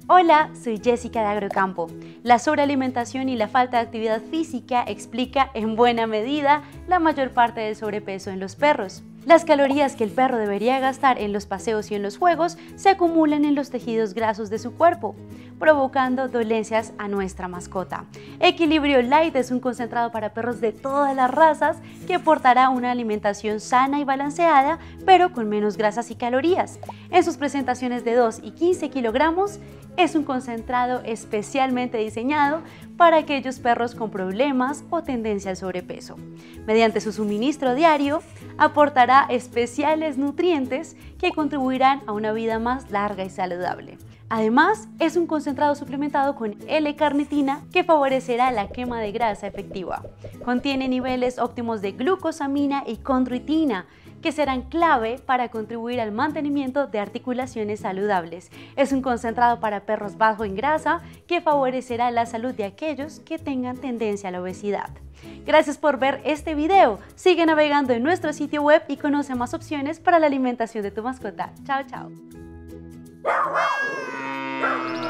Hola, soy Jessica de Agrocampo. La sobrealimentación y la falta de actividad física explica en buena medida la mayor parte del sobrepeso en los perros. Las calorías que el perro debería gastar en los paseos y en los juegos se acumulan en los tejidos grasos de su cuerpo, provocando dolencias a nuestra mascota. Equilibrio Light es un concentrado para perros de todas las razas que aportará una alimentación sana y balanceada, pero con menos grasas y calorías. En sus presentaciones de 2 y 15 kilogramos, es un concentrado especialmente diseñado para aquellos perros con problemas o tendencia al sobrepeso. Mediante su suministro diario, aportará especiales nutrientes que contribuirán a una vida más larga y saludable. Además, es un concentrado suplementado con L-carnitina que favorecerá la quema de grasa efectiva. Contiene niveles óptimos de glucosamina y condroitina, que serán clave para contribuir al mantenimiento de articulaciones saludables. Es un concentrado para perros bajo en grasa que favorecerá la salud de aquellos que tengan tendencia a la obesidad. Gracias por ver este video. Sigue navegando en nuestro sitio web y conoce más opciones para la alimentación de tu mascota. Chao, chao.